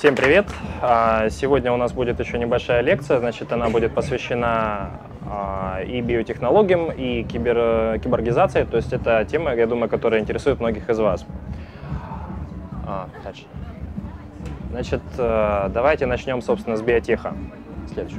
Всем привет! Сегодня у нас будет еще небольшая лекция, значит, она будет посвящена и биотехнологиям, и киборгизации, то есть это тема, я думаю, которая интересует многих из вас. Дальше. Значит, давайте начнем, собственно, с биотеха. Следующий.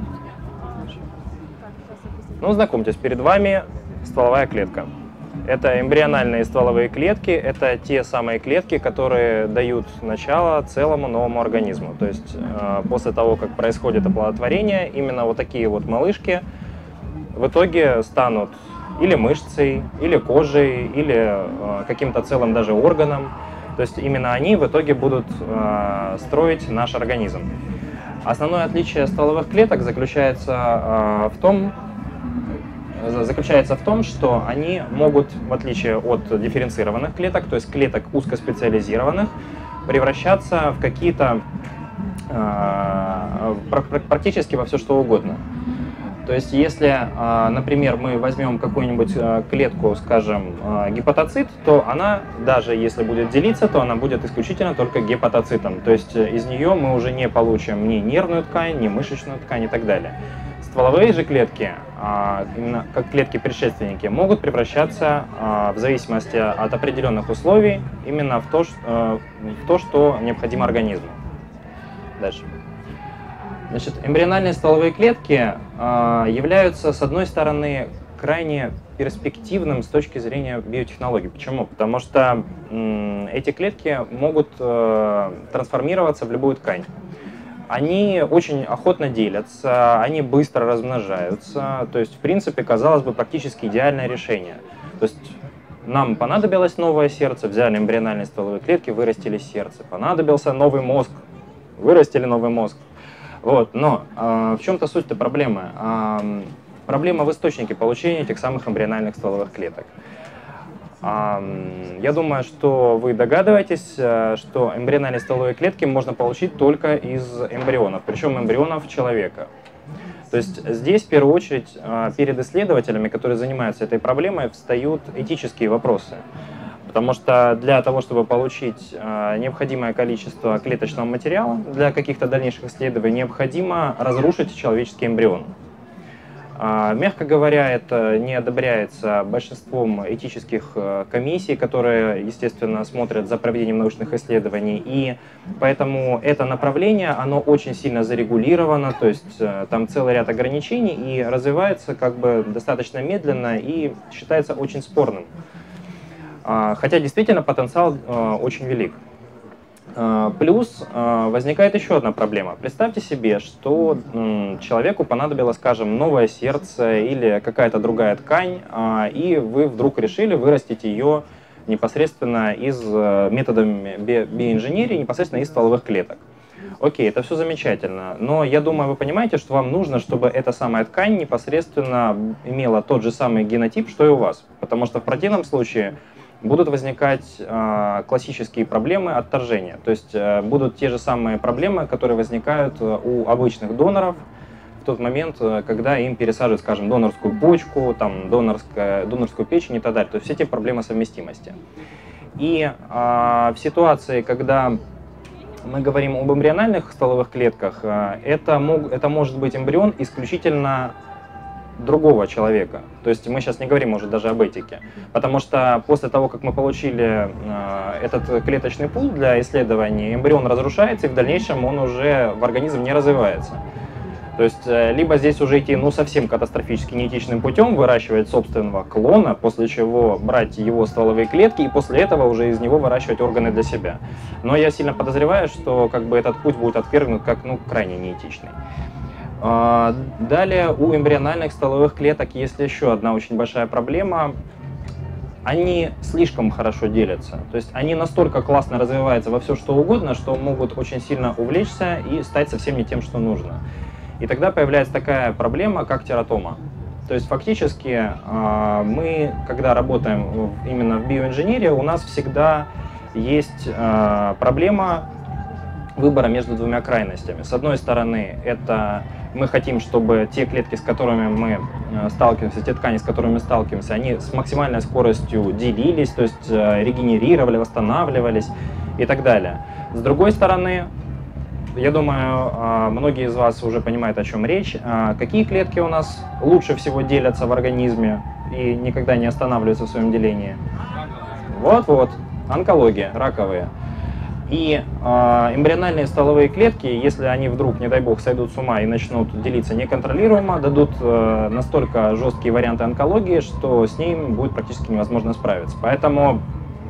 Ну, знакомьтесь, перед вами стволовая клетка. Это эмбриональные стволовые клетки, это те самые клетки, которые дают начало целому новому организму. То есть после того, как происходит оплодотворение, именно вот такие вот малышки в итоге станут или мышцей, или кожей, или каким-то целым даже органом. То есть именно они в итоге будут строить наш организм. Основное отличие стволовых клеток заключается в том, что они могут, в отличие от дифференцированных клеток, то есть клеток узкоспециализированных, превращаться в какие-то практически во все что угодно. То есть если, например, мы возьмем какую-нибудь клетку, скажем, гепатоцит, то она, даже если будет делиться, то она будет исключительно только гепатоцитом. То есть из нее мы уже не получим ни нервную ткань, ни мышечную ткань и так далее. Стволовые же клетки, именно как клетки-предшественники, могут превращаться в зависимости от определенных условий именно в то, что необходимо организму. Дальше. Значит, эмбриональные стволовые клетки являются, с одной стороны, крайне перспективным с точки зрения биотехнологий. Почему? Потому что эти клетки могут трансформироваться в любую ткань. Они очень охотно делятся, они быстро размножаются, то есть, в принципе, казалось бы, практически идеальное решение. То есть нам понадобилось новое сердце, взяли эмбриональные стволовые клетки, вырастили сердце. Понадобился новый мозг, вырастили новый мозг. Вот. Но в чем-то суть-то проблемы? Проблема в источнике получения этих самых эмбриональных стволовых клеток. Я думаю, что вы догадываетесь, что эмбриональные стволовые клетки можно получить только из эмбрионов, причем эмбрионов человека. То есть здесь, в первую очередь, перед исследователями, которые занимаются этой проблемой, встают этические вопросы. Потому что для того, чтобы получить необходимое количество клеточного материала для каких-то дальнейших исследований, необходимо разрушить человеческий эмбрион. Мягко говоря, это не одобряется большинством этических комиссий, которые, естественно, смотрят за проведением научных исследований. И поэтому это направление, оно очень сильно зарегулировано, то есть там целый ряд ограничений и развивается как бы достаточно медленно и считается очень спорным. Хотя действительно потенциал очень велик. Плюс возникает еще одна проблема. Представьте себе, что человеку понадобилось, скажем, новое сердце или какая-то другая ткань, и вы вдруг решили вырастить ее непосредственно методами биоинженерии, непосредственно из стволовых клеток. Окей, это все замечательно, но я думаю, вы понимаете, что вам нужно, чтобы эта самая ткань непосредственно имела тот же самый генотип, что и у вас. Потому что в противном случае будут возникать классические проблемы отторжения. То есть будут те же самые проблемы, которые возникают у обычных доноров в тот момент, когда им пересаживают, скажем, донорскую почку, там, донорскую печень и так далее. То есть все эти проблемы совместимости. И в ситуации, когда мы говорим об эмбриональных стволовых клетках, это может быть эмбрион исключительно другого человека. То есть мы сейчас не говорим уже даже об этике. Потому что после того, как мы получили этот клеточный пул для исследований, эмбрион разрушается, и в дальнейшем он уже в организм не развивается. То есть либо здесь уже идти совсем катастрофически неэтичным путем, выращивать собственного клона, после чего брать его стволовые клетки и после этого уже из него выращивать органы для себя. Но я сильно подозреваю, что как бы этот путь будет отвергнут как крайне неэтичный. Далее у эмбриональных стволовых клеток есть еще одна очень большая проблема. Они слишком хорошо делятся. То есть они настолько классно развиваются во все что угодно, что могут очень сильно увлечься и стать совсем не тем, что нужно. И тогда появляется такая проблема, как тератома. То есть фактически мы, когда работаем именно в биоинженерии, у нас всегда есть проблема выбора между двумя крайностями. С одной стороны, это мы хотим, чтобы те клетки, с которыми мы сталкиваемся, те ткани, с которыми мы сталкиваемся, они с максимальной скоростью делились, то есть регенерировали, восстанавливались и так далее. С другой стороны, я думаю, многие из вас уже понимают, о чем речь. Какие клетки у нас лучше всего делятся в организме и никогда не останавливаются в своем делении? Вот-вот, онкология, раковые. И эмбриональные стволовые клетки, если они вдруг, не дай бог, сойдут с ума и начнут делиться неконтролируемо, дадут настолько жесткие варианты онкологии, что с ним будет практически невозможно справиться. Поэтому,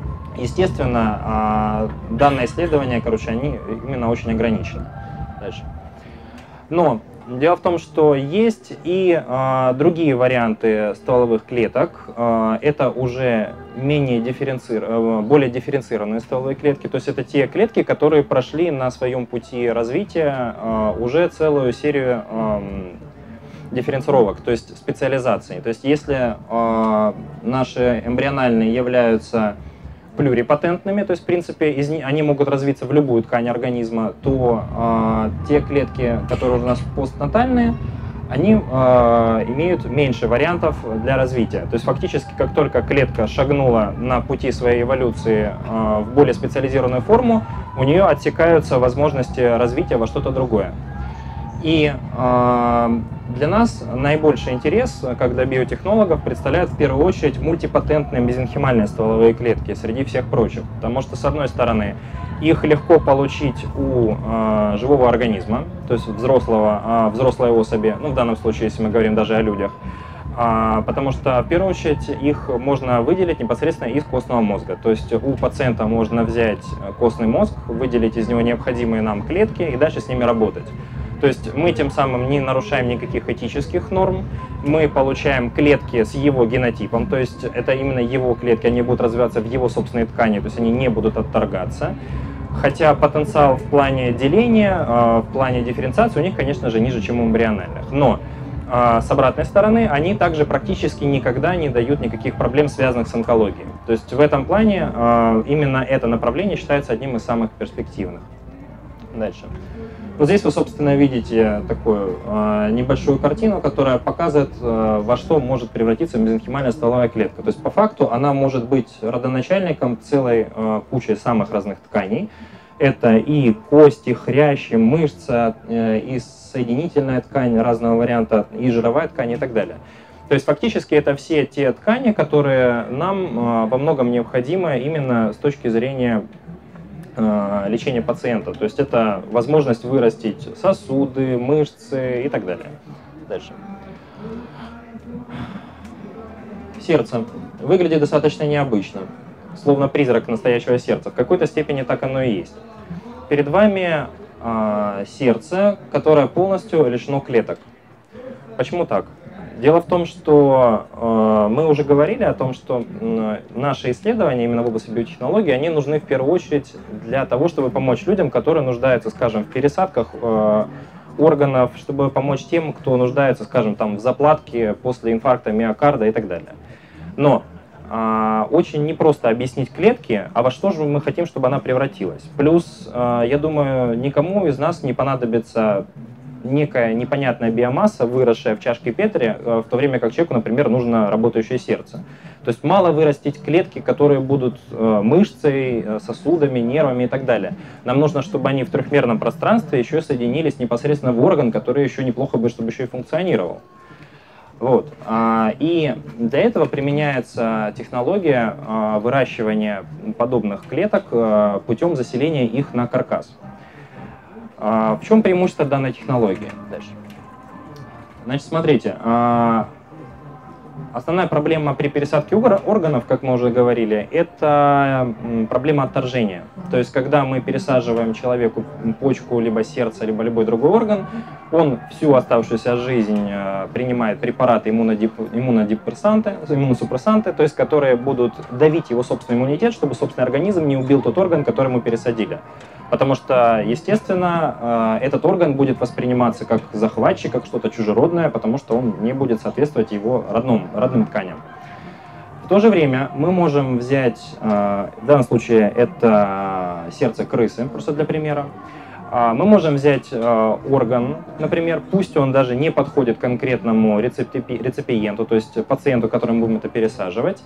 естественно, данное исследование, они именно очень ограничены. Дальше. Но дело в том, что есть и другие варианты стволовых клеток. Это уже более дифференцированные стволовые клетки. То есть это те клетки, которые прошли на своем пути развития уже целую серию дифференцировок, то есть специализаций. То есть если наши эмбриональные являются плюрипатентными, то есть, в принципе, они могут развиться в любую ткань организма, то те клетки, которые у нас постнатальные, они имеют меньше вариантов для развития. То есть, фактически, как только клетка шагнула на пути своей эволюции в более специализированную форму, у нее отсекаются возможности развития во что-то другое. И для нас наибольший интерес, как для биотехнологов, представляют в первую очередь мультипатентные мезенхимальные стволовые клетки среди всех прочих. Потому что, с одной стороны, их легко получить у живого организма, то есть взрослой особи, в данном случае, если мы говорим даже о людях, потому что, в первую очередь, их можно выделить непосредственно из костного мозга. То есть у пациента можно взять костный мозг, выделить из него необходимые нам клетки и дальше с ними работать. То есть мы тем самым не нарушаем никаких этических норм, мы получаем клетки с его генотипом, то есть это именно его клетки, они будут развиваться в его собственной ткани, то есть они не будут отторгаться. Хотя потенциал в плане деления, в плане дифференциации у них, конечно же, ниже, чем у эмбриональных. Но с обратной стороны, они также практически никогда не дают никаких проблем, связанных с онкологией. То есть в этом плане именно это направление считается одним из самых перспективных. Дальше. Вот здесь вы, собственно, видите такую небольшую картину, которая показывает, во что может превратиться мезенхимальная стволовая клетка. То есть, по факту, она может быть родоначальником целой кучи самых разных тканей. Это и кости, хрящи, мышца, и соединительная ткань разного варианта, и жировая ткань, и так далее. То есть, фактически, это все те ткани, которые нам во многом необходимы именно с точки зрения лечения пациента. То есть это возможность вырастить сосуды, мышцы и так далее. Дальше. Сердце выглядит достаточно необычно, словно призрак настоящего сердца. В какой-то степени так оно и есть. Перед вами сердце, которое полностью лишено клеток. Почему так? Дело в том, что мы уже говорили о том, что наши исследования именно в области биотехнологии, они нужны в первую очередь для того, чтобы помочь людям, которые нуждаются, скажем, в пересадках органов, чтобы помочь тем, кто нуждается, скажем, в заплатке после инфаркта миокарда и так далее. Но очень непросто объяснить клетки, а во что же мы хотим, чтобы она превратилась. Плюс, я думаю, никому из нас не понадобится некая непонятная биомасса, выросшая в чашке Петри, в то время как человеку, например, нужно работающее сердце. То есть мало вырастить клетки, которые будут мышцей, сосудами, нервами и так далее. Нам нужно, чтобы они в трехмерном пространстве еще соединились непосредственно в орган, который еще неплохо бы, чтобы еще и функционировал. Вот. И для этого применяется технология выращивания подобных клеток путем заселения их на каркас. В чем преимущество данной технологии? Дальше. Значит, смотрите, основная проблема при пересадке органов, как мы уже говорили, это проблема отторжения. То есть, когда мы пересаживаем человеку почку, либо сердце, либо любой другой орган, он всю оставшуюся жизнь принимает препараты иммуносупрессанты, то есть, которые будут давить его собственный иммунитет, чтобы собственный организм не убил тот орган, который мы пересадили. Потому что, естественно, этот орган будет восприниматься как захватчик, как что-то чужеродное, потому что он не будет соответствовать его родным тканям. В то же время мы можем взять, в данном случае это сердце крысы, просто для примера, мы можем взять орган, например, пусть он даже не подходит конкретному реципиенту, то есть пациенту, которому мы будем это пересаживать,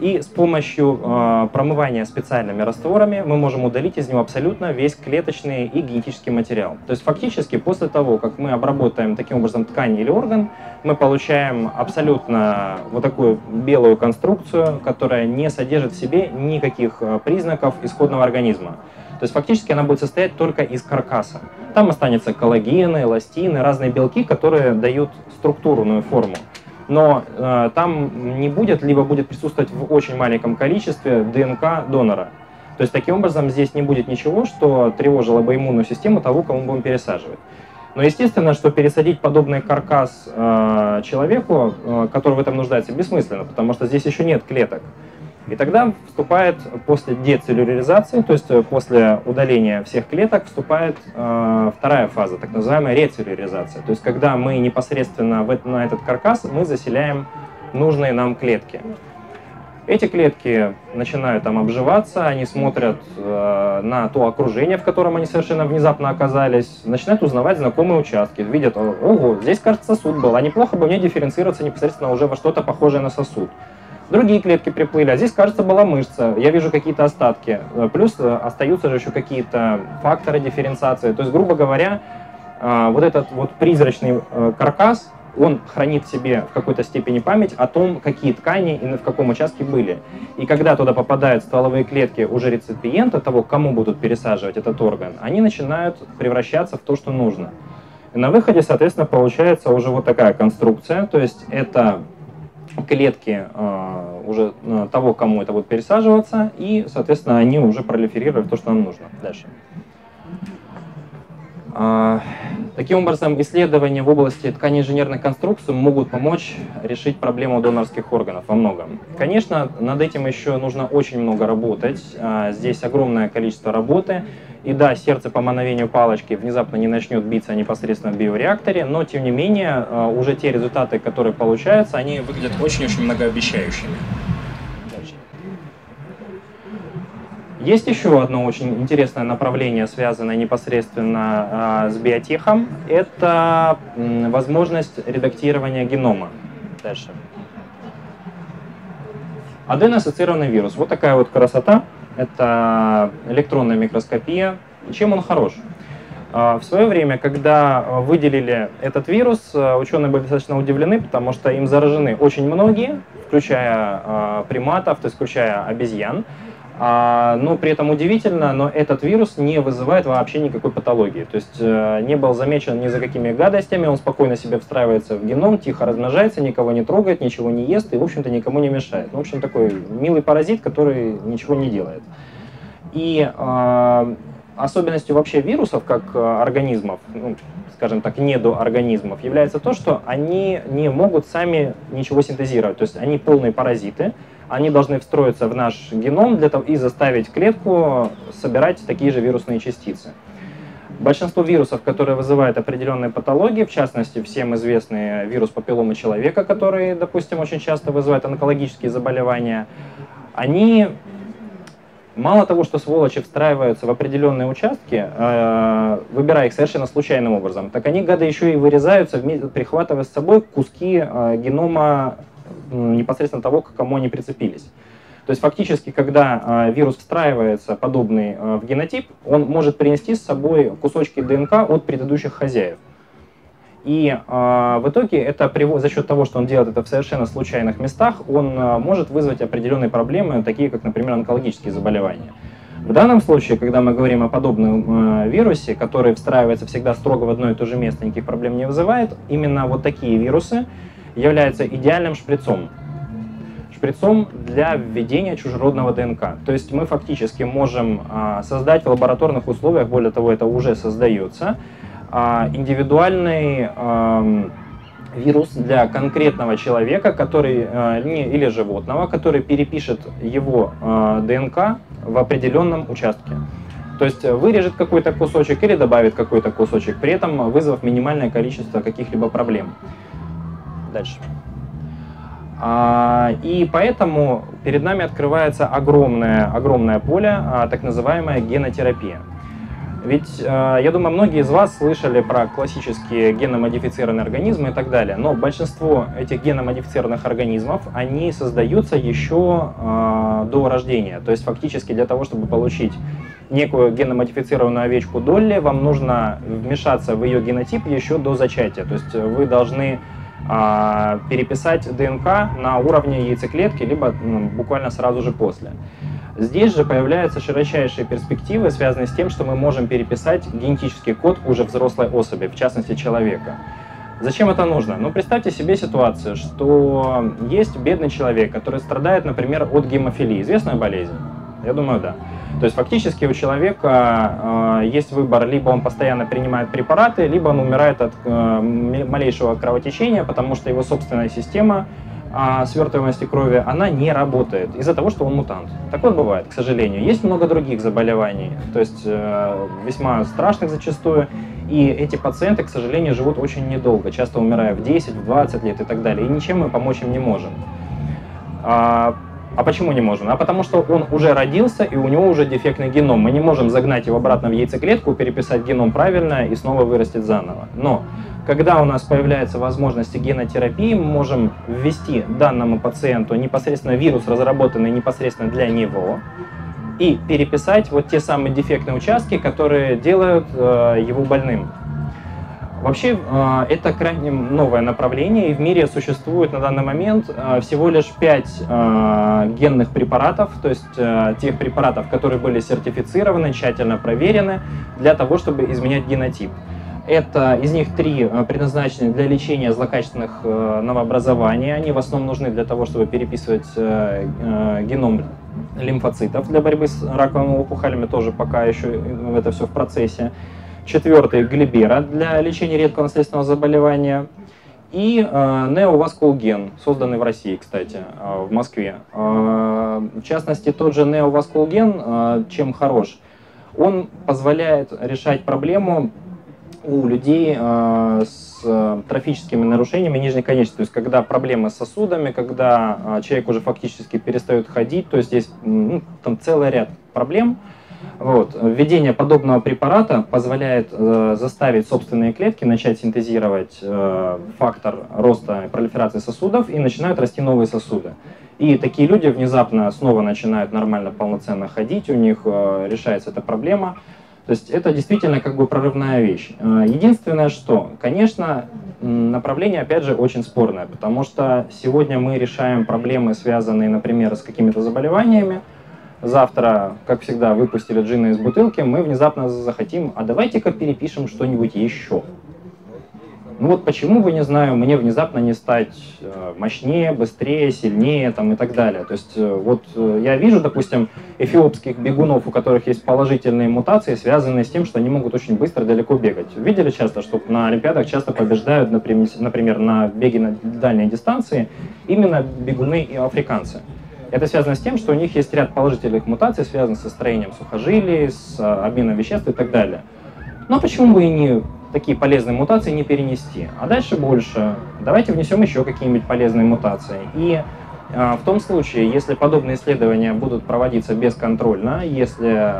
И с помощью промывания специальными растворами мы можем удалить из него абсолютно весь клеточный и генетический материал. То есть фактически после того, как мы обработаем таким образом ткань или орган, мы получаем абсолютно вот такую белую конструкцию, которая не содержит в себе никаких признаков исходного организма. То есть фактически она будет состоять только из каркаса. Там останется коллагены, эластины, разные белки, которые дают структурную форму. Но там не будет, либо будет присутствовать в очень маленьком количестве ДНК донора. То есть таким образом здесь не будет ничего, что тревожило бы иммунную систему того, кому будем пересаживать. Но естественно, что пересадить подобный каркас человеку, который в этом нуждается, бессмысленно, потому что здесь еще нет клеток. И тогда вступает после децеллюляризации, то есть после удаления всех клеток, вступает вторая фаза, так называемая рецеллюляризация. То есть когда мы непосредственно на этот каркас мы заселяем нужные нам клетки. Эти клетки начинают там обживаться, они смотрят на то окружение, в котором они совершенно внезапно оказались, начинают узнавать знакомые участки, видят, ого, здесь, кажется, сосуд был, а неплохо бы мне дифференцироваться непосредственно уже во что-то похожее на сосуд. Другие клетки приплыли, а здесь, кажется, была мышца, я вижу какие-то остатки, плюс остаются же еще какие-то факторы дифференциации. То есть, грубо говоря, вот этот вот призрачный каркас, он хранит в себе в какой-то степени память о том, какие ткани и в каком участке были. И когда туда попадают стволовые клетки уже реципиента, того, кому будут пересаживать этот орган, они начинают превращаться в то, что нужно. И на выходе, соответственно, получается уже вот такая конструкция, то есть это клетки уже того, кому это будет пересаживаться, и, соответственно, они уже пролиферируют то, что нам нужно. Дальше. Таким образом, исследования в области тканеинженерной конструкции могут помочь решить проблему донорских органов во многом. Конечно, над этим еще нужно очень много работать. Здесь огромное количество работы. И да, сердце по мановению палочки внезапно не начнет биться непосредственно в биореакторе, но тем не менее уже те результаты, которые получаются, они выглядят очень-очень многообещающими. Есть еще одно очень интересное направление, связанное непосредственно с биотехом. Это возможность редактирования генома. Дальше. Адено-ассоциированный вирус. Вот такая вот красота. Это электронная микроскопия. Чем он хорош? В свое время, когда выделили этот вирус, ученые были достаточно удивлены, потому что им заражены очень многие, включая приматов, то есть включая обезьян. Но при этом удивительно, но этот вирус не вызывает вообще никакой патологии. То есть не был замечен ни за какими гадостями, он спокойно себе встраивается в геном, тихо размножается, никого не трогает, ничего не ест и, в общем-то, никому не мешает. Ну, в общем, такой милый паразит, который ничего не делает. И особенностью вообще вирусов, как организмов, ну, скажем так, недоорганизмов, является то, что они не могут сами ничего синтезировать. То есть они полные паразиты, они должны встроиться в наш геном для того, и заставить клетку собирать такие же вирусные частицы. Большинство вирусов, которые вызывают определенные патологии, в частности, всем известный вирус папилломы человека, который, допустим, очень часто вызывает онкологические заболевания, они мало того, что сволочи встраиваются в определенные участки, выбирая их совершенно случайным образом, так они, гады, еще и вырезаются, прихватывая с собой куски генома непосредственно того, к кому они прицепились. То есть фактически, когда вирус встраивается подобный в генотип, он может принести с собой кусочки ДНК от предыдущих хозяев. И в итоге это за счет того, что он делает это в совершенно случайных местах, он может вызвать определенные проблемы, такие как, например, онкологические заболевания. В данном случае, когда мы говорим о подобном вирусе, который встраивается всегда строго в одно и то же место, никаких проблем не вызывает, именно вот такие вирусы являются идеальным шприцом. Шприцом для введения чужеродного ДНК. То есть мы фактически можем создать в лабораторных условиях, более того, это уже создается, индивидуальный вирус для конкретного человека, который, или животного, который перепишет его ДНК в определенном участке. То есть вырежет какой-то кусочек или добавит какой-то кусочек, при этом вызвав минимальное количество каких-либо проблем. Дальше. И поэтому перед нами открывается огромное поле, так называемая генотерапия. Ведь, я думаю, многие из вас слышали про классические генно-модифицированные организмы и так далее, но большинство этих генно-модифицированных организмов, они создаются еще до рождения. То есть фактически для того, чтобы получить некую генно-модифицированную овечку Долли, вам нужно вмешаться в ее генотип еще до зачатия. То есть вы должны переписать ДНК на уровне яйцеклетки, либо буквально сразу же после. Здесь же появляются широчайшие перспективы, связанные с тем, что мы можем переписать генетический код уже взрослой особи, в частности человека. Зачем это нужно? Ну, представьте себе ситуацию, что есть бедный человек, который страдает, например, от гемофилии. Известная болезнь? Я думаю, да. То есть фактически у человека есть выбор, либо он постоянно принимает препараты, либо он умирает от малейшего кровотечения, потому что его собственная система свертываемости крови, она не работает из-за того, что он мутант. Такое бывает, к сожалению. Есть много других заболеваний, то есть весьма страшных зачастую, и эти пациенты, к сожалению, живут очень недолго, часто умирая в 10, в 20 лет и так далее, и ничем мы помочь им не можем. А почему не можем? А потому что он уже родился, и у него уже дефектный геном. Мы не можем загнать его обратно в яйцеклетку, переписать геном правильно и снова вырастить заново. Но когда у нас появляются возможности генотерапии, мы можем ввести данному пациенту непосредственно вирус, разработанный непосредственно для него, и переписать вот те самые дефектные участки, которые делают его больным. Вообще, это крайне новое направление, и в мире существует на данный момент всего лишь 5 генных препаратов, то есть тех препаратов, которые были сертифицированы, тщательно проверены для того, чтобы изменять генотип. Из них 3 предназначены для лечения злокачественных новообразований. Они в основном нужны для того, чтобы переписывать геном лимфоцитов для борьбы с раковыми опухолями, тоже пока еще это все в процессе. 4 глибера для лечения редкого наследственного заболевания. И неоваскулген, созданный в России, кстати, в Москве. В частности, тот же неоваскулген, чем хорош, он позволяет решать проблему у людей с трофическими нарушениями нижней конечности, то есть когда проблемы с сосудами, когда человек уже фактически перестает ходить, то есть есть там целый ряд проблем. Вот. Введение подобного препарата позволяет заставить собственные клетки начать синтезировать фактор роста и пролиферации сосудов, и начинают расти новые сосуды. И такие люди внезапно снова начинают нормально, полноценно ходить, у них решается эта проблема. То есть это действительно как бы прорывная вещь. Единственное, что, конечно, направление, опять же, очень спорное, потому что сегодня мы решаем проблемы, связанные, например, с какими-то заболеваниями. Завтра, как всегда, выпустили джина из бутылки, мы внезапно захотим, а давайте-ка перепишем что-нибудь еще. Ну вот почему бы, не знаю, мне внезапно не стать мощнее, быстрее, сильнее там, и так далее. То есть вот я вижу, допустим, эфиопских бегунов, у которых есть положительные мутации, связанные с тем, что они могут очень быстро далеко бегать. Видели часто, что на Олимпиадах часто побеждают, например, на беге на дальней дистанции именно бегуны и африканцы. Это связано с тем, что у них есть ряд положительных мутаций, связанных со строением сухожилий, с обменом веществ и так далее. Но почему бы и не такие полезные мутации не перенести? А дальше больше. Давайте внесем еще какие-нибудь полезные мутации. И в том случае, если подобные исследования будут проводиться бесконтрольно, если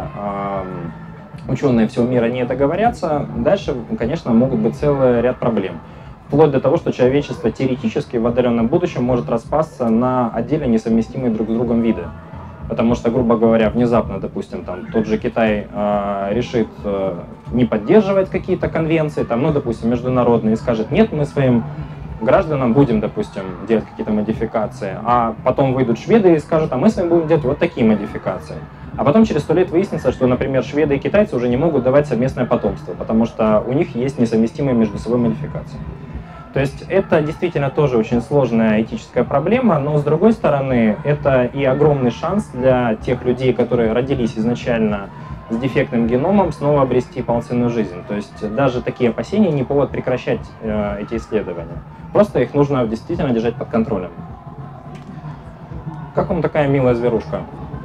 ученые всего мира не договорятся, дальше, конечно, могут быть целый ряд проблем. Вплоть до того, что человечество теоретически в отдаленном будущем может распасться на отдельно несовместимые друг с другом виды. Потому что, грубо говоря, внезапно, допустим, там, тот же Китай решит не поддерживать какие-то конвенции, там, ну, допустим, международные, и скажет, нет, мы своим гражданам будем, допустим, делать какие-то модификации, а потом выйдут шведы и скажут, а мы с вами будем делать вот такие модификации. А потом через 100 лет выяснится, что, например, шведы и китайцы уже не могут давать совместное потомство, потому что у них есть несовместимые между собой модификации. То есть это действительно тоже очень сложная этическая проблема, но с другой стороны, это и огромный шанс для тех людей, которые родились изначально с дефектным геномом, снова обрести полноценную жизнь. То есть даже такие опасения не повод прекращать эти исследования. Просто их нужно действительно держать под контролем. Как вам такая милая зверушка?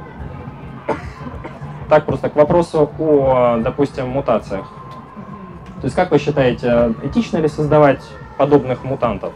Так, просто к вопросу о, допустим, мутациях. То есть как вы считаете, этично ли создавать подобных мутантов?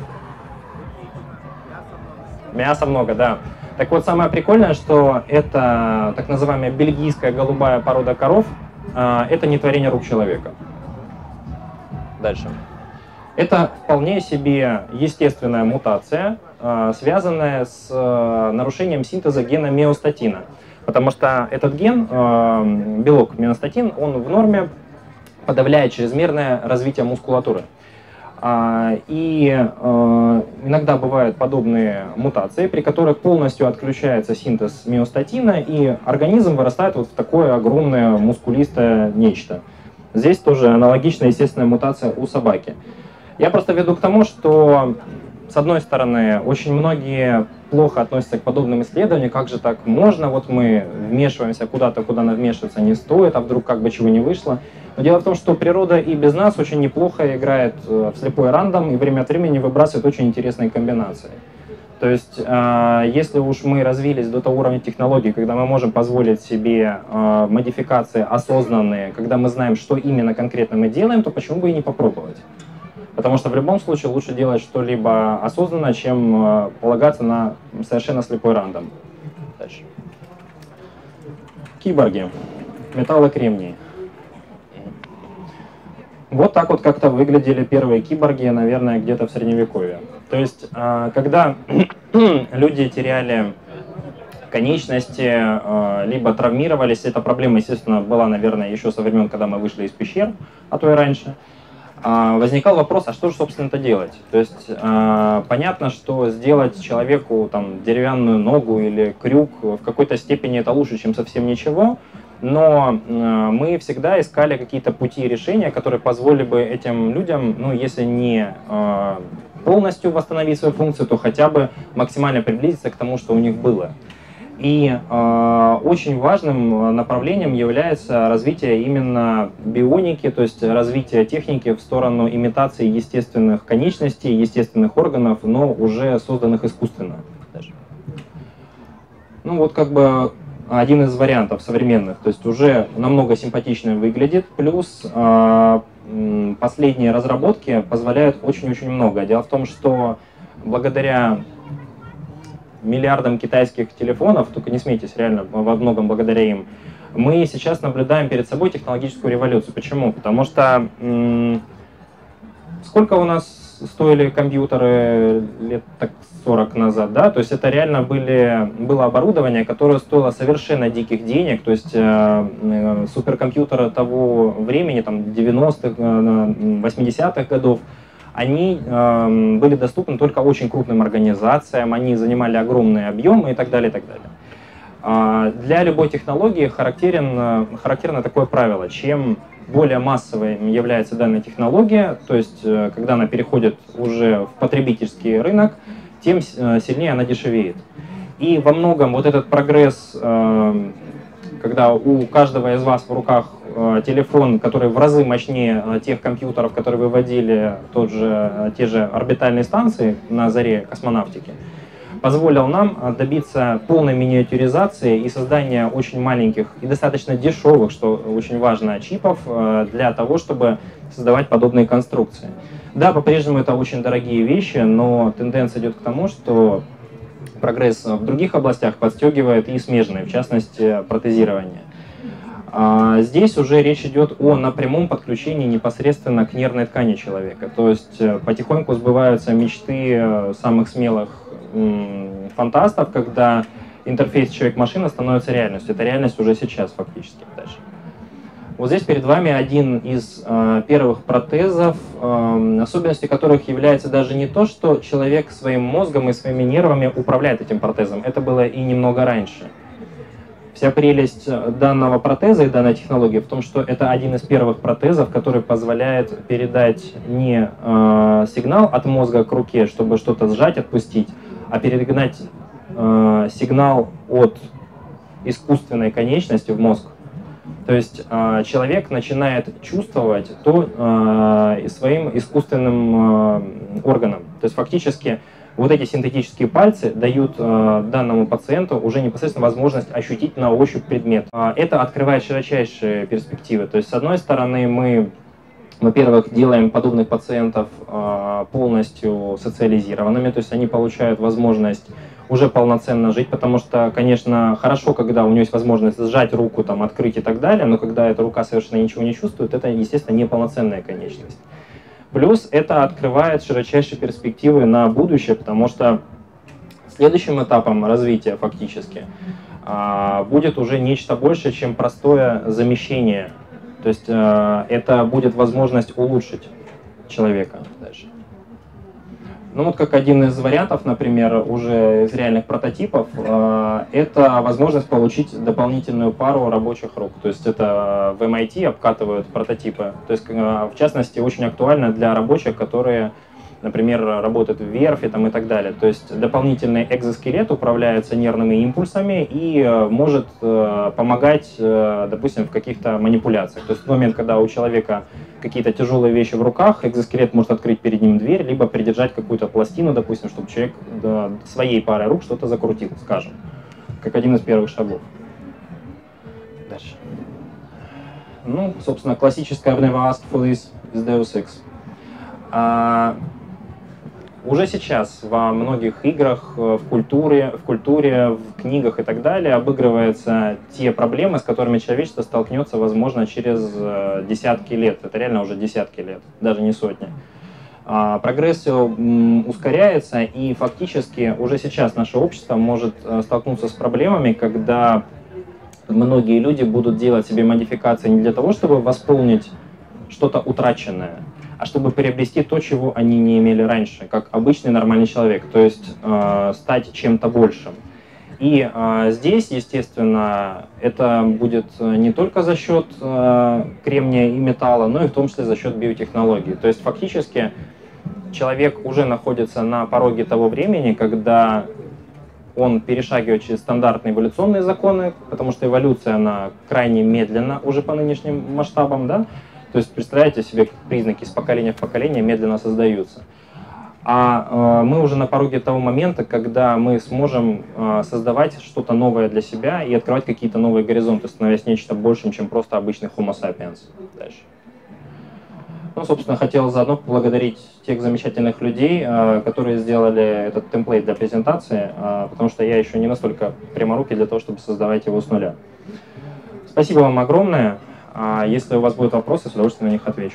Мяса много, да. Так вот, самое прикольное, что это так называемая бельгийская голубая порода коров, это не творение рук человека. Дальше. Это вполне себе естественная мутация, связанная с нарушением синтеза гена миостатина. Потому что этот ген, белок миостатин, он в норме подавляет чрезмерное развитие мускулатуры. И иногда бывают подобные мутации, при которых полностью отключается синтез миостатина, и организм вырастает вот в такое огромное мускулистое нечто. Здесь тоже аналогичная естественная мутация у собаки. Я просто веду к тому, что, с одной стороны, очень многие плохо относятся к подобным исследованиям, как же так можно, вот мы вмешиваемся куда-то, куда нам вмешиваться не стоит, а вдруг как бы чего не вышло. Но дело в том, что природа и без нас очень неплохо играет в слепой рандом и время от времени выбрасывает очень интересные комбинации. То есть, если уж мы развились до того уровня технологий, когда мы можем позволить себе модификации осознанные, когда мы знаем, что именно конкретно мы делаем, то почему бы и не попробовать? Потому что в любом случае лучше делать что-либо осознанно, чем полагаться на совершенно слепой рандом. Дальше. Киборги. Металл и кремний. Вот так вот как-то выглядели первые киборги, наверное, где-то в Средневековье. То есть, когда люди теряли конечности, либо травмировались, эта проблема, естественно, была, наверное, еще со времен, когда мы вышли из пещер, а то и раньше, возникал вопрос, а что же, собственно, это делать? То есть, понятно, что сделать человеку там, деревянную ногу или крюк в какой-то степени это лучше, чем совсем ничего, но мы всегда искали какие-то пути решения, которые позволили бы этим людям, ну, если не полностью восстановить свою функцию, то хотя бы максимально приблизиться к тому, что у них было. И очень важным направлением является развитие именно бионики, то есть развитие техники в сторону имитации естественных конечностей, естественных органов, но уже созданных искусственно. Ну вот как бы один из вариантов современных, то есть уже намного симпатичнее выглядит, плюс последние разработки позволяют очень-очень много. Дело в том, что благодаря миллиардам китайских телефонов, только не смейтесь, реально, во многом благодаря им, мы сейчас наблюдаем перед собой технологическую революцию. Почему? Потому что сколько у нас стоили компьютеры лет так 40 назад, да? То есть это реально было оборудование, которое стоило совершенно диких денег, то есть суперкомпьютеры того времени, там 90-х, 80-х годов, они были доступны только очень крупным организациям, они занимали огромные объемы и так далее, и так далее. Для любой технологии характерно такое правило. Чем более массовой является данная технология, то есть когда она переходит уже в потребительский рынок, тем сильнее она дешевеет. И во многом вот этот прогресс, когда у каждого из вас в руках телефон, который в разы мощнее тех компьютеров, которые выводили те же орбитальные станции на заре космонавтики, позволил нам добиться полной миниатюризации и создания очень маленьких и достаточно дешевых, что очень важно, чипов для того, чтобы создавать подобные конструкции. Да, по-прежнему это очень дорогие вещи, но тенденция идет к тому, что прогресс в других областях подстегивает и смежные, в частности, протезирование. Здесь уже речь идет о напрямом подключении непосредственно к нервной ткани человека. То есть потихоньку сбываются мечты самых смелых фантастов, когда интерфейс человек-машина становится реальностью. Это реальность уже сейчас фактически. Дальше. Вот здесь перед вами один из первых протезов, особенностью которых является даже не то, что человек своим мозгом и своими нервами управляет этим протезом. Это было и немного раньше. Вся прелесть данного протеза и данной технологии в том, что это один из первых протезов, который позволяет передать не сигнал от мозга к руке, чтобы что-то сжать, отпустить, а перегнать сигнал от искусственной конечности в мозг. То есть человек начинает чувствовать то своим искусственным органом. То есть фактически вот эти синтетические пальцы дают данному пациенту уже непосредственно возможность ощутить на ощупь предмет. Это открывает широчайшие перспективы. То есть с одной стороны мы, во-первых, делаем подобных пациентов полностью социализированными, то есть они получают возможность уже полноценно жить, потому что, конечно, хорошо, когда у него есть возможность сжать руку, там, открыть и так далее, но когда эта рука совершенно ничего не чувствует, это, естественно, не полноценная конечность. Плюс это открывает широчайшие перспективы на будущее, потому что следующим этапом развития фактически будет уже нечто большее, чем простое замещение. То есть это будет возможность улучшить человека дальше. Ну вот как один из вариантов, например, уже из реальных прототипов, это возможность получить дополнительную пару рабочих рук. То есть это в MIT обкатывают прототипы. То есть в частности очень актуально для рабочих, которые, например, работают в верфи там, и так далее. То есть дополнительный экзоскелет управляется нервными импульсами и может помогать, допустим, в каких-то манипуляциях. То есть в момент, когда у человека какие-то тяжелые вещи в руках, экзоскелет может открыть перед ним дверь, либо придержать какую-то пластину, допустим, чтобы человек своей парой рук что-то закрутил, скажем, как один из первых шагов. Дальше. Ну, собственно, классическая I've never asked for this is Deus Ex. Уже сейчас во многих играх, в культуре, в книгах и так далее обыгрываются те проблемы, с которыми человечество столкнется, возможно, через десятки лет. Это реально уже десятки лет, даже не сотни. Прогресс ускоряется, и фактически уже сейчас наше общество может столкнуться с проблемами, когда многие люди будут делать себе модификации не для того, чтобы восполнить что-то утраченное, а чтобы приобрести то, чего они не имели раньше, как обычный нормальный человек, то есть стать чем-то большим. И здесь, естественно, это будет не только за счет кремния и металла, но и в том числе за счет биотехнологий. То есть фактически человек уже находится на пороге того времени, когда он перешагивает через стандартные эволюционные законы, потому что эволюция, она крайне медленна уже по нынешним масштабам, да? То есть представляете себе, признаки с поколения в поколение медленно создаются. А мы уже на пороге того момента, когда мы сможем создавать что-то новое для себя и открывать какие-то новые горизонты, становясь нечто большим, чем просто обычный Homo sapiens. Дальше. Ну, собственно, хотел заодно поблагодарить тех замечательных людей, которые сделали этот темплейт для презентации, потому что я еще не настолько пряморукий для того, чтобы создавать его с нуля. Спасибо вам огромное. Если у вас будут вопросы, с удовольствием на них отвечу.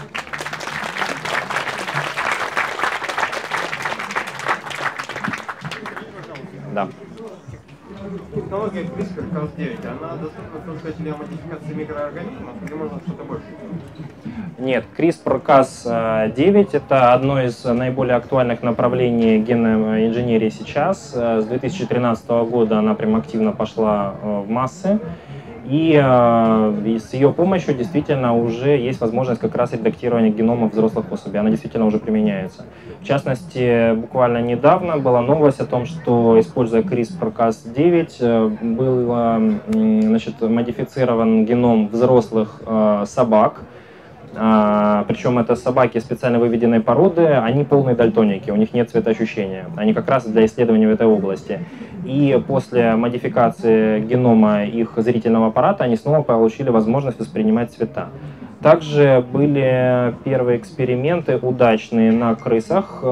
Да. Технология CRISPR-Cas9, она доступна только для модификации микроорганизмов или можно что-то больше? Нет, CRISPR-Cas9 это одно из наиболее актуальных направлений генной инженерии сейчас. С 2013 года она прям активно пошла в массы. И с ее помощью действительно уже есть возможность как раз редактирования генома взрослых особей. Она действительно уже применяется. В частности, буквально недавно была новость о том, что, используя CRISPR-Cas9, был модифицирован геном взрослых собак. Причем это собаки специально выведенной породы, они полные дальтоники, у них нет цветоощущения. Они как раз для исследований в этой области. И после модификации генома их зрительного аппарата они снова получили возможность воспринимать цвета. Также были первые эксперименты удачные на крысах,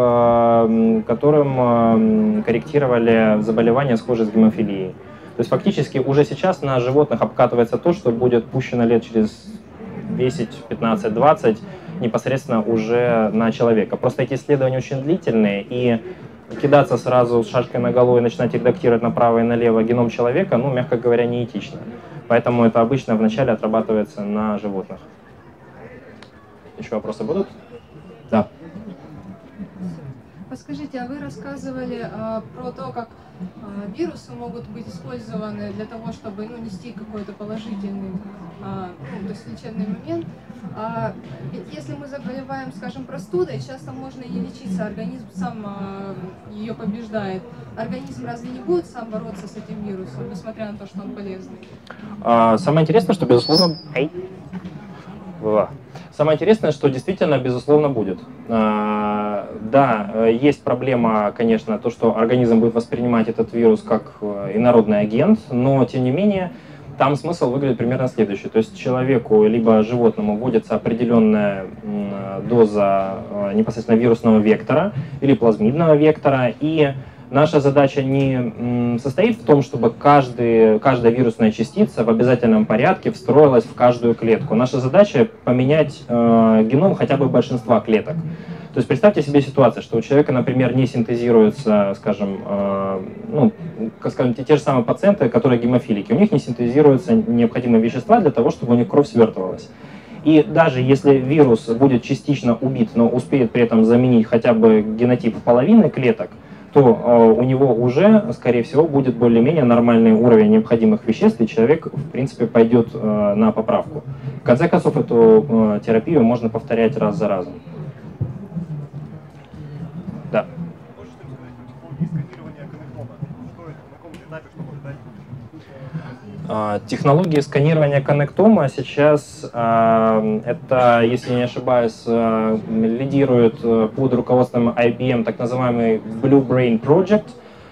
которым корректировали заболевания, схожие с гемофилией. То есть фактически уже сейчас на животных обкатывается то, что будет пущено лет через 10, 15, 20 непосредственно уже на человека. Просто эти исследования очень длительные, и кидаться сразу с шашкой наголо и начинать редактировать направо и налево геном человека, ну, мягко говоря, неэтично. Поэтому это обычно вначале отрабатывается на животных. Еще вопросы будут? Да. Подскажите, а вы рассказывали про то, как вирусы могут быть использованы для того, чтобы нести какой-то положительный, то есть лечебный момент. Ведь если мы заболеваем, скажем, простудой, часто можно и лечиться, организм сам ее побеждает. Организм разве не будет сам бороться с этим вирусом, несмотря на то, что он полезный? Самое интересное, что, безусловно... Самое интересное, что действительно, безусловно, будет. Да, есть проблема, конечно, то, что организм будет воспринимать этот вирус как инородный агент, но, тем не менее, там смысл выглядит примерно следующий. То есть человеку либо животному вводится определенная доза непосредственно вирусного вектора или плазмидного вектора, и Наша задача не состоит в том, чтобы каждая вирусная частица в обязательном порядке встроилась в каждую клетку. Наша задача поменять геном хотя бы большинства клеток. То есть представьте себе ситуацию, что у человека, например, не синтезируется, скажем, те же самые пациенты, которые гемофилики, у них не синтезируются необходимые вещества для того, чтобы у них кровь свертывалась. И даже если вирус будет частично убит, но успеет при этом заменить хотя бы генотип половины клеток, то у него уже, скорее всего, будет более-менее нормальный уровень необходимых веществ, и человек, в принципе, пойдет на поправку. В конце концов, эту терапию можно повторять раз за разом. Да. Технологии сканирования коннектома сейчас, это, если не ошибаюсь, лидирует под руководством IBM так называемый Blue Brain Project.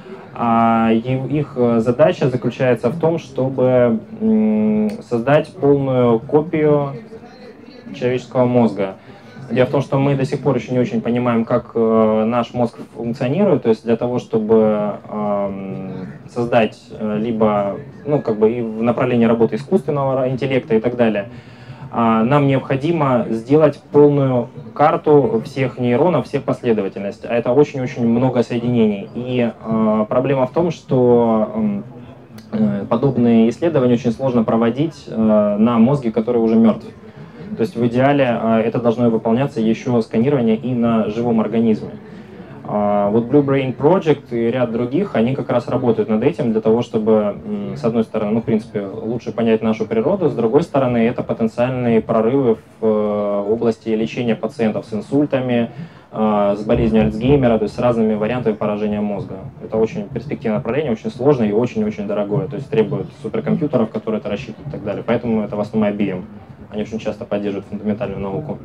Их задача заключается в том, чтобы создать полную копию человеческого мозга. Дело в том, что мы до сих пор еще не очень понимаем, как наш мозг функционирует, то есть для того, чтобы создать либо, и в направлении работы искусственного интеллекта и так далее, нам необходимо сделать полную карту всех нейронов, всех последовательностей. А это очень-очень много соединений. И проблема в том, что подобные исследования очень сложно проводить на мозге, который уже мертв. То есть в идеале это должно выполняться еще сканирование и на живом организме. Вот Blue Brain Project и ряд других, они как раз работают над этим для того, чтобы, с одной стороны, в принципе, лучше понять нашу природу, с другой стороны, это потенциальные прорывы в области лечения пациентов с инсультами, с болезнью Альцгеймера, то есть с разными вариантами поражения мозга. Это очень перспективное направление, очень сложное и очень-очень дорогое, то есть требует суперкомпьютеров, которые это рассчитывают и так далее. Поэтому это в основном IBM. Они очень часто поддерживают фундаментальную науку.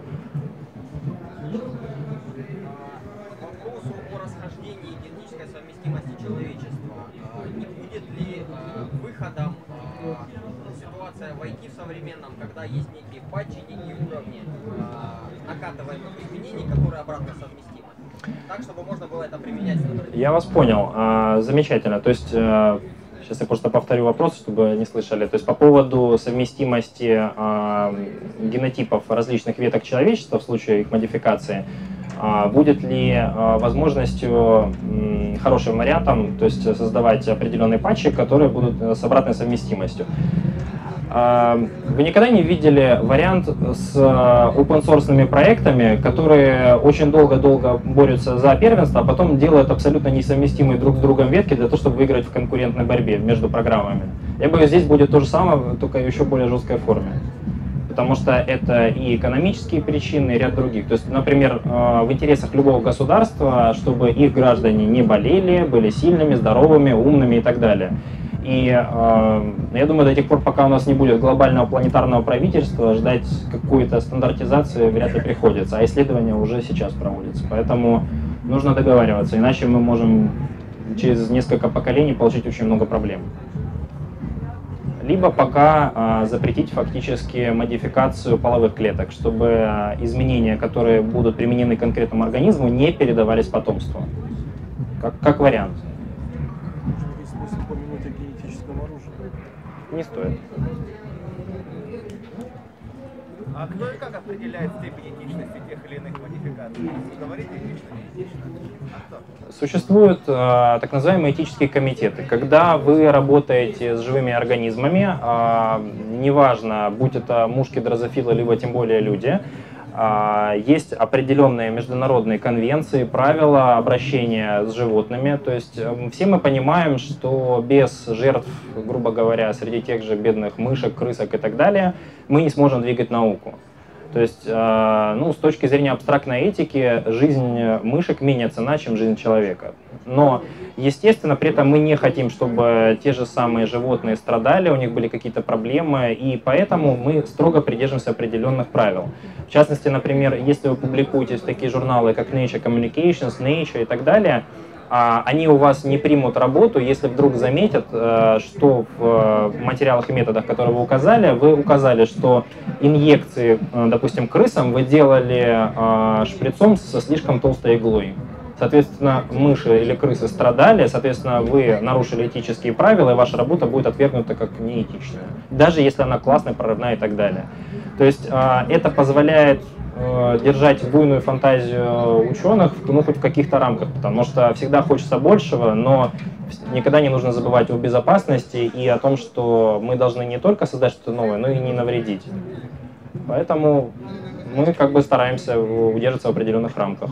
Вопросу о расхождении генетической совместимости человечества. Не будет ли выходом ситуация в IT в современном, когда есть некие патчи, некие уровни накатываемых изменений, которые обратно совместимы? Так, чтобы можно было это применять. Я вас понял. Замечательно. То есть сейчас я просто повторю вопрос, чтобы не слышали. То есть по поводу совместимости генотипов различных веток человечества в случае их модификации, будет ли возможностью, хорошим вариантом, то есть создавать определенные патчи, которые будут с обратной совместимостью? Вы никогда не видели вариант с open-source проектами, которые очень долго-долго борются за первенство, а потом делают абсолютно несовместимые друг с другом ветки для того, чтобы выиграть в конкурентной борьбе между программами? Я боюсь, здесь будет то же самое, только в еще более жесткой форме. Потому что это и экономические причины, и ряд других. То есть, например, в интересах любого государства, чтобы их граждане не болели, были сильными, здоровыми, умными и так далее. И я думаю, до тех пор, пока у нас не будет глобального планетарного правительства, ждать какой-то стандартизации вряд ли приходится, а исследования уже сейчас проводятся. Поэтому нужно договариваться, иначе мы можем через несколько поколений получить очень много проблем. Либо пока запретить фактически модификацию половых клеток, чтобы изменения, которые будут применены к конкретному организму, не передавались потомству. Как вариант. Не стоит. А кто и как определяет степень этичности тех или иных модификаций? Вы говорите этично? Существуют так называемые этические комитеты. Когда вы работаете с живыми организмами, неважно, будь это мушки, дрозофилы, либо тем более люди, есть определенные международные конвенции, правила обращения с животными. То есть все мы понимаем, что без жертв, грубо говоря, среди тех же бедных мышек, крысок и так далее, мы не сможем двигать науку. То есть, с точки зрения абстрактной этики, жизнь мышек менее ценна, чем жизнь человека. Но, естественно, при этом мы не хотим, чтобы те же самые животные страдали, у них были какие-то проблемы, и поэтому мы строго придерживаемся определенных правил. В частности, например, если вы публикуетесь в такие журналы, как Nature Communications, Nature и так далее, они у вас не примут работу, если вдруг заметят, что в материалах и методах, которые вы указали, что инъекции, допустим, крысам вы делали шприцом со слишком толстой иглой. соответственно, мыши или крысы страдали, соответственно, вы нарушили этические правила, и ваша работа будет отвергнута как неэтичная, даже если она классная, прорывная и так далее. То есть это позволяет держать буйную фантазию ученых, ну, хоть в каких-то рамках, потому что всегда хочется большего, но никогда не нужно забывать о безопасности и о том, что мы должны не только создать что-то новое, но и не навредить. Поэтому мы как бы стараемся удерживаться в определенных рамках.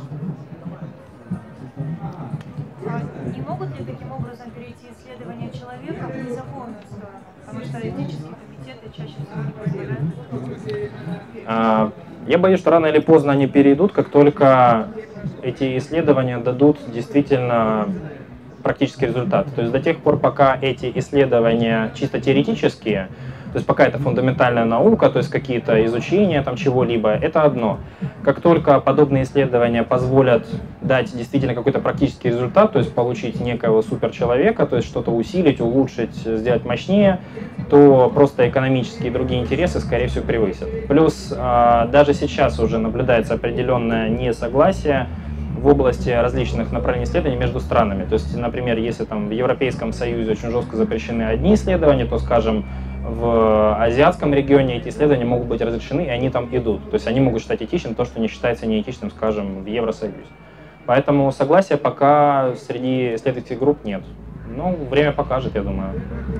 Не могут ли таким образом перейти исследования человека в незаконную сторону? Потому что этические комитеты чаще всего не позволяют. Я боюсь, что рано или поздно они перейдут, как только эти исследования дадут действительно практический результат. То есть до тех пор, пока эти исследования чисто теоретические, то есть пока это фундаментальная наука, то есть какие-то изучения там чего-либо, это одно. Как только подобные исследования позволят дать действительно какой-то практический результат, то есть получить некого суперчеловека, то есть что-то усилить, улучшить, сделать мощнее, то просто экономические и другие интересы, скорее всего, превысят. Плюс даже сейчас уже наблюдается определенное несогласие в области различных направлений исследований между странами. То есть, например, если там в Европейском Союзе очень жестко запрещены одни исследования, то, скажем, в азиатском регионе эти исследования могут быть разрешены, и они там идут. То есть они могут считать этичным то, что не считается неэтичным, скажем, в Евросоюзе. Поэтому согласия пока среди исследовательских групп нет. Но время покажет, я думаю.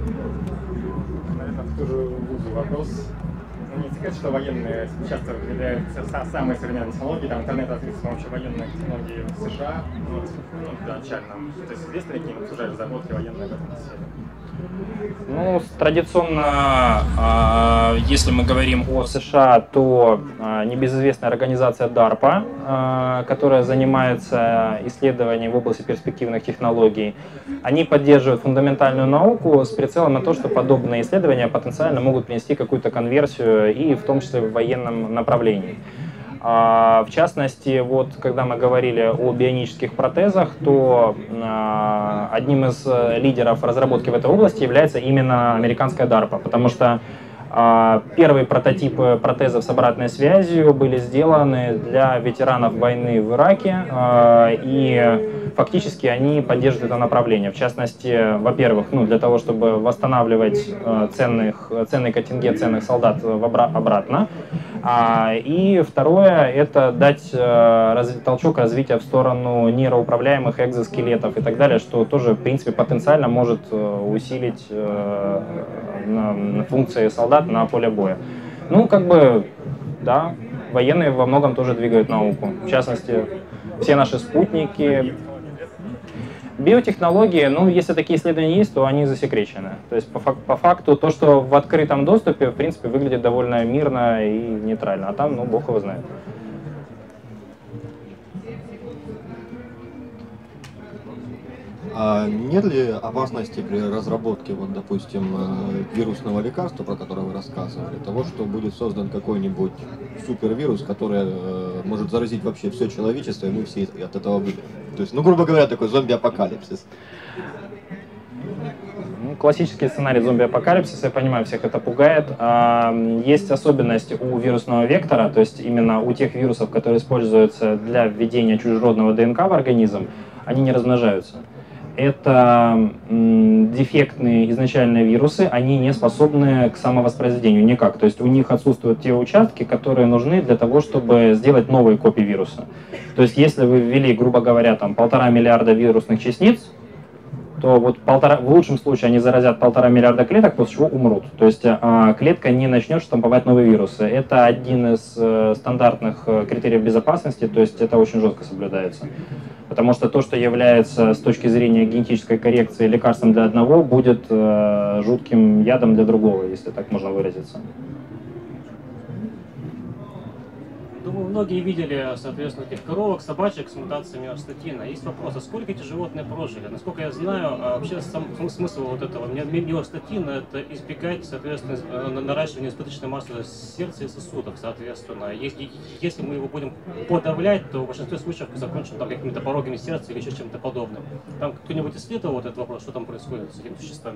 Это тоже вузу вопрос. Не секрет, что военные часто внедряют самые современные технологии, там интернет открыт с помощью военных технологий в США, изначально. То есть известно ли какие-нибудь уже разработки военные в этом сфере? Ну, традиционно, если мы говорим о США, то небезызвестная организация DARPA, которая занимается исследованием в области перспективных технологий, они поддерживают фундаментальную науку с прицелом на то, что подобные исследования потенциально могут принести какую-то конверсию и в том числе в военном направлении. В частности, вот когда мы говорили о бионических протезах, то одним из лидеров разработки в этой области является именно американская DARPA, потому что первые прототипы протезов с обратной связью были сделаны для ветеранов войны в Ираке, и фактически они поддерживают это направление. В частности, во-первых, для того, чтобы восстанавливать ценный контингент ценных солдат обратно, и второе, это дать толчок развития в сторону нейроуправляемых экзоскелетов и так далее, что тоже, в принципе, потенциально может усилить функции солдат на поле боя. Ну, как бы, да, военные во многом тоже двигают науку. В частности, все наши спутники. Биотехнологии, если такие исследования есть, то они засекречены. То есть, по факту, то, что в открытом доступе, в принципе, выглядит довольно мирно и нейтрально. А там, бог его знает. А нет ли опасности при разработке, вот, допустим, вирусного лекарства, про которое вы рассказывали, того, что будет создан какой-нибудь супервирус, который может заразить вообще все человечество, и мы все от этого выйдем? То есть, грубо говоря, такой зомби-апокалипсис. Классический сценарий зомби-апокалипсиса, я понимаю, всех это пугает. Есть особенность у вирусного вектора, то есть именно у тех вирусов, которые используются для введения чужеродного ДНК в организм, они не размножаются. Это дефектные изначальные вирусы, они не способны к самовоспроизведению никак. То есть у них отсутствуют те участки, которые нужны для того, чтобы сделать новые копии вируса. То есть если вы ввели, грубо говоря, 1,5 миллиарда вирусных частиц, то вот в лучшем случае они заразят 1,5 миллиарда клеток, после чего умрут. То есть клетка не начнет штамповать новые вирусы. Это один из стандартных критериев безопасности, то есть это очень жестко соблюдается. Потому что то, что является с точки зрения генетической коррекции лекарством для одного, будет жутким ядом для другого, если так можно выразиться. Думаю, многие видели, соответственно, этих коровок, собачек с мутациями орстатина. Есть вопрос, а сколько эти животные прожили? Насколько я знаю, вообще сам смысл вот этого миостатина – это избегать, соответственно, наращивания избыточной массы сердца и сосудов, соответственно. Если мы его будем подавлять, то в большинстве случаев закончим какими-то порогами сердца или еще чем-то подобным. Там кто-нибудь исследовал вот этот вопрос, что там происходит с этими существами?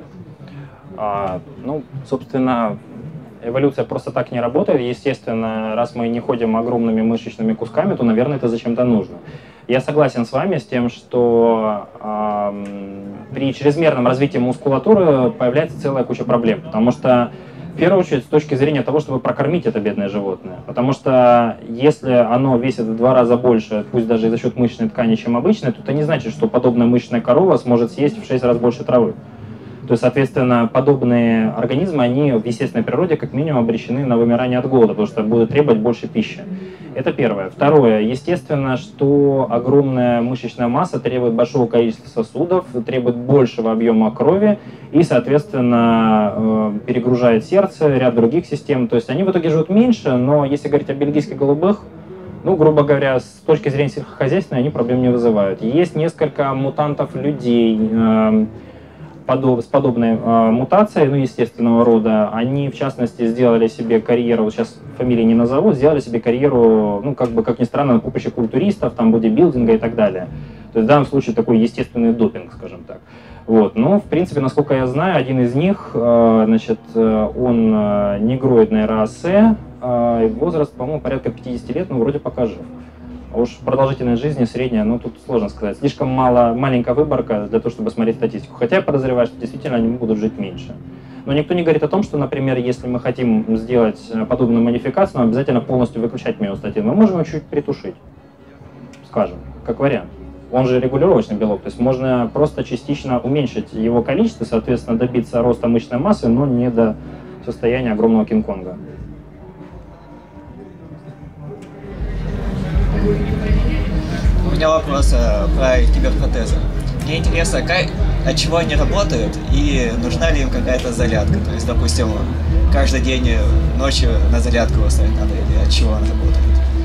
Собственно, эволюция просто так не работает. Естественно, раз мы не ходим огромными мышечными кусками, то, наверное, это зачем-то нужно. Я согласен с вами с тем, что при чрезмерном развитии мускулатуры появляется целая куча проблем, потому что в первую очередь с точки зрения того, чтобы прокормить это бедное животное. Потому что если оно весит в 2 раза больше, пусть даже и за счет мышечной ткани, чем обычное, то это не значит, что подобная мышечная корова сможет съесть в 6 раз больше травы. То есть, соответственно, подобные организмы, они в естественной природе как минимум обречены на вымирание от голода, потому что будут требовать больше пищи. Это первое. Второе. Естественно, что огромная мышечная масса требует большого количества сосудов, требует большего объема крови и, соответственно, перегружает сердце, ряд других систем. То есть они в итоге живут меньше, но если говорить о бельгийских голубых, ну, грубо говоря, с точки зрения сельскохозяйственной, они проблем не вызывают. Есть несколько мутантов людей, с подобной мутацией, ну, естественного рода, они, в частности, сделали себе карьеру, вот сейчас фамилии не назову, сделали себе карьеру, ну, как бы, как ни странно, на поприще культуристов, там, бодибилдинга и так далее. То есть в данном случае такой естественный допинг, скажем так. Вот. Но, в принципе, насколько я знаю, один из них, значит, он негроидной расы, возраст, по-моему, порядка 50 лет, но вроде пока жив. А уж продолжительность жизни средняя, ну тут сложно сказать. Слишком маленькая выборка для того, чтобы смотреть статистику. Хотя я подозреваю, что действительно они будут жить меньше. Но никто не говорит о том, что, например, если мы хотим сделать подобную модификацию, нам обязательно полностью выключать миостатин. Мы можем его чуть притушить, скажем, как вариант. Он же регулировочный белок, то есть можно просто частично уменьшить его количество, соответственно, добиться роста мышечной массы, но не до состояния огромного Кинг-Конга. У меня вопрос про киберпротезы. Мне интересно, от чего они работают и нужна ли им какая-то зарядка? То есть, допустим, каждый день ночью на зарядку его ставить надо, или от чего она работает?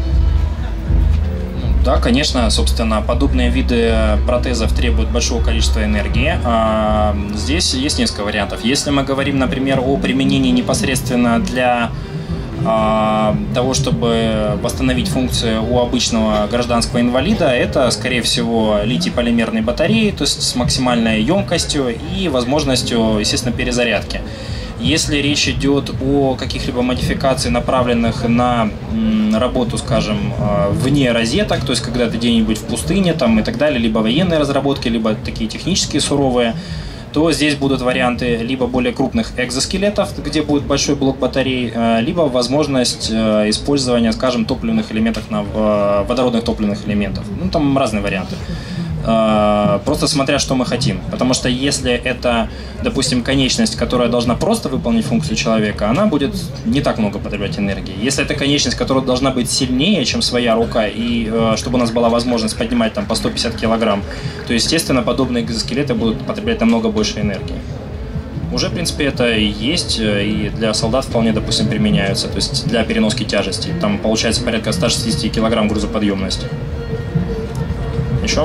Да, конечно, собственно, подобные виды протезов требуют большого количества энергии. Здесь есть несколько вариантов. Если мы говорим, например, о применении непосредственно для того, чтобы восстановить функцию у обычного гражданского инвалида, это, скорее всего, литий-полимерные батареи, то есть с максимальной емкостью и возможностью, естественно, перезарядки. Если речь идет о каких-либо модификациях, направленных на работу, скажем, вне розеток, то есть когда ты где-нибудь в пустыне там, и так далее, либо военные разработки, либо такие технические суровые, то здесь будут варианты либо более крупных экзоскелетов, где будет большой блок батарей, либо возможность использования, скажем, топливных элементов, водородных топливных элементов. Ну, там разные варианты. Просто смотря, что мы хотим. Потому что если это, допустим, конечность, которая должна просто выполнить функцию человека, она будет не так много потреблять энергии. Если это конечность, которая должна быть сильнее, чем своя рука, и чтобы у нас была возможность поднимать там по 150 килограмм, то, естественно, подобные экзоскелеты будут потреблять намного больше энергии. Уже, в принципе, это и есть, и для солдат вполне, допустим, применяются, то есть для переноски тяжести. Там получается порядка 160 килограмм грузоподъемности. Еще?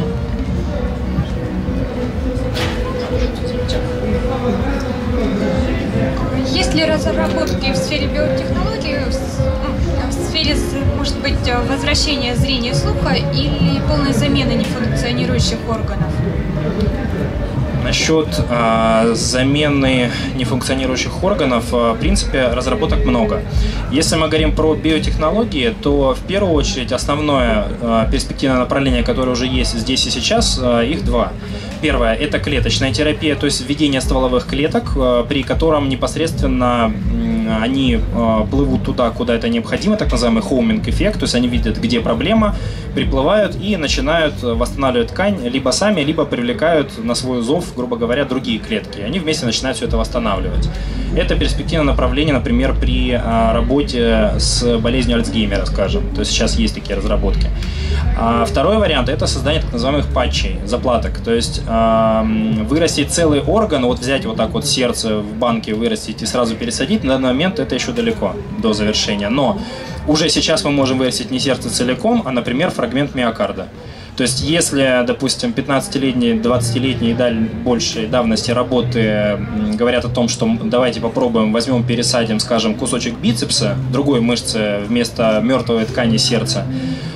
Есть ли разработки в сфере биотехнологий, в сфере, может быть, возвращения зрения и слуха или полной замены нефункционирующих органов? Насчет замены нефункционирующих органов, в принципе, разработок много. Если мы говорим про биотехнологии, то в первую очередь основное перспективное направление, которое уже есть здесь и сейчас, их два. Первое – это клеточная терапия, то есть введение стволовых клеток, при котором непосредственно они плывут туда, куда это необходимо, так называемый хоуминг-эффект, то есть они видят, где проблема, приплывают и начинают восстанавливать ткань либо сами, либо привлекают на свой зов, грубо говоря, другие клетки. Они вместе начинают все это восстанавливать. Это перспективное направление, например, при работе с болезнью Альцгеймера, скажем. То есть сейчас есть такие разработки. Второй вариант – это создание так называемых патчей, заплаток. То есть вырастить целый орган, вот взять вот так вот сердце в банке, вырастить и сразу пересадить, на данный момент это еще далеко до завершения. Но уже сейчас мы можем вырастить не сердце целиком, а, например, фрагмент миокарда. То есть если, допустим, 15-летние, 20-летние и большей давности работы говорят о том, что давайте попробуем, возьмем, пересадим, скажем, кусочек бицепса, другой мышцы вместо мертвой ткани сердца,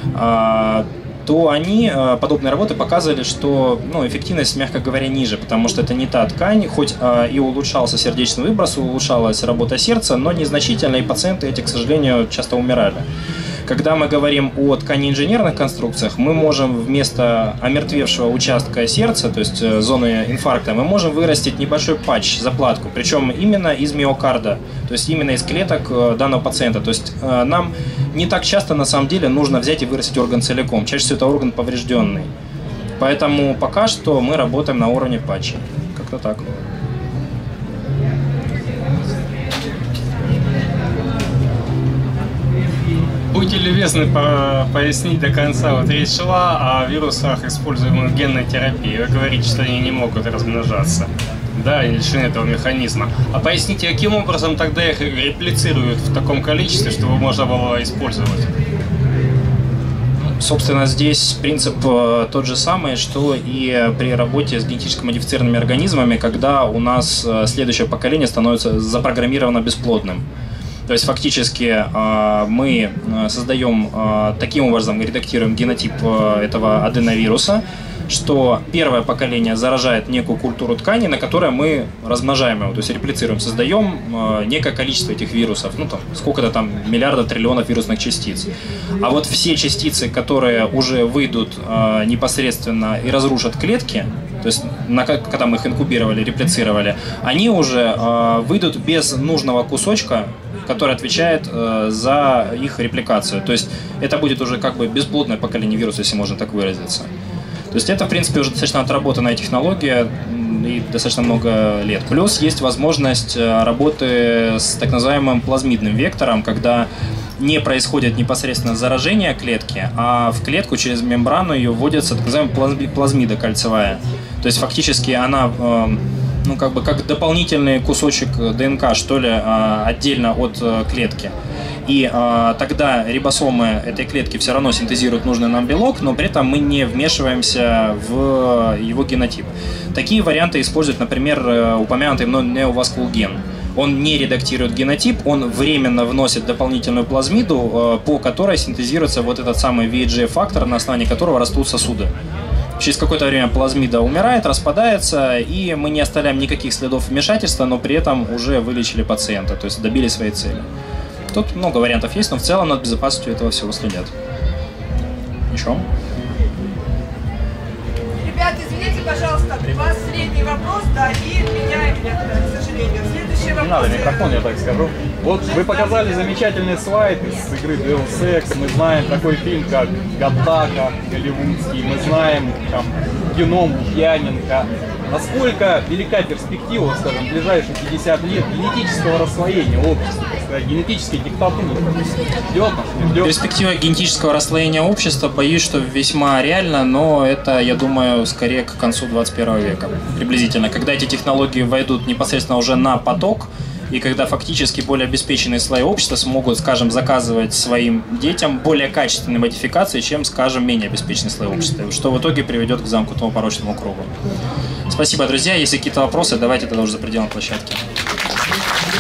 то они, подобные работы, показывали, что эффективность, мягко говоря, ниже, потому что это не та ткань, хоть и улучшался сердечный выброс, улучшалась работа сердца, но незначительно, и пациенты эти, к сожалению, часто умирали. Когда мы говорим о тканеинженерных конструкциях, мы можем вместо омертвевшего участка сердца, то есть зоны инфаркта, мы можем вырастить небольшой патч, заплатку, причем именно из миокарда, то есть именно из клеток данного пациента. То есть нам не так часто на самом деле нужно взять и вырастить орган целиком. Чаще всего это орган поврежденный. Поэтому пока что мы работаем на уровне патча. Как-то так. Будьте любезны пояснить до конца. Вот речь шла о вирусах, используемых в генной терапии. Вы говорите, что они не могут размножаться. Да, и лишены этого механизма. А поясните, каким образом тогда их реплицируют в таком количестве, чтобы можно было использовать? Собственно, здесь принцип тот же самый, что и при работе с генетически модифицированными организмами, когда у нас следующее поколение становится запрограммировано бесплодным. То есть фактически мы создаем, таким образом редактируем генотип этого аденовируса, что первое поколение заражает некую культуру ткани, на которой мы размножаем его, то есть реплицируем, создаем некое количество этих вирусов, ну там сколько-то там миллиардов, триллионов вирусных частиц. А вот все частицы, которые уже выйдут непосредственно и разрушат клетки, то есть когда мы их инкубировали, реплицировали, они уже выйдут без нужного кусочка, который отвечает за их репликацию. То есть это будет уже как бы бесплодное поколение вируса, если можно так выразиться. То есть это, в принципе, уже достаточно отработанная технология и достаточно много лет. Плюс есть возможность работы с так называемым плазмидным вектором, когда не происходит непосредственно заражение клетки, а в клетку через мембрану ее вводится так называемая плазмида кольцевая. То есть фактически она ну, как бы как дополнительный кусочек ДНК, что ли, отдельно от клетки. И тогда рибосомы этой клетки все равно синтезируют нужный нам белок, но при этом мы не вмешиваемся в его генотип. Такие варианты используют, например, упомянутый мной неоваскулген. Он не редактирует генотип, он временно вносит дополнительную плазмиду, по которой синтезируется вот этот самый VEGF-фактор, на основании которого растут сосуды. Через какое-то время плазмида умирает, распадается, и мы не оставляем никаких следов вмешательства, но при этом уже вылечили пациента, то есть добили своей цели. Тут много вариантов есть, но в целом над безопасностью этого всего следят. Еще? Ребят, извините, пожалуйста, при вас средний вопрос, да, и меняем некоторые, к сожалению. Следующий вопрос. Не надо микрофон, я так скажу. Вот вы показали замечательный слайд из игры Deus Ex. Мы знаем такой фильм, как «Гаттака» голливудский. Мы знаем там «Геном» Лукьяненко. Насколько велика перспектива, скажем, в ближайшие 50 лет генетического расслоения общества, так сказать, генетической диктатуры? Идет, идет. Перспектива генетического расслоения общества, боюсь, что весьма реально, но это, я думаю, скорее к концу 21 века, приблизительно. Когда эти технологии войдут непосредственно уже на поток, и когда фактически более обеспеченные слои общества смогут, скажем, заказывать своим детям более качественные модификации, чем, скажем, менее обеспеченные слои общества, что в итоге приведет к замкнутому порочному кругу. Спасибо, друзья. Если какие-то вопросы, давайте тогда уже за пределами площадки.